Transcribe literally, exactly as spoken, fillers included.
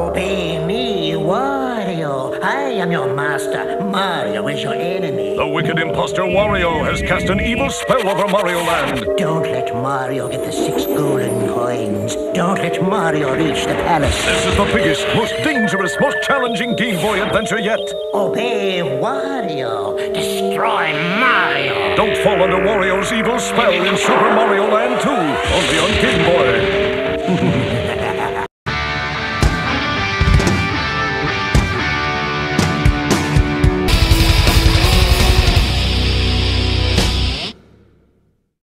Obey me, Wario. I am your master. Mario is your enemy. The wicked imposter Wario has cast an evil spell over Mario Land. Don't let Mario get the six golden coins. Don't let Mario reach the palace. This is the biggest, most dangerous, most challenging Game Boy adventure yet. Obey Wario. Destroy Mario. Don't fall under Wario's evil spell in Super Mario Land two, only on Game Boy.